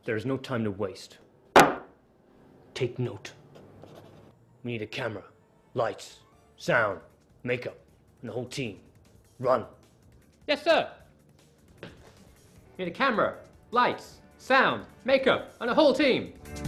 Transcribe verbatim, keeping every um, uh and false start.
There is no time to waste. Take note. We need a camera, lights, sound, makeup, and the whole team. Run. Yes, sir. Need a camera, lights, sound, makeup, and a whole team.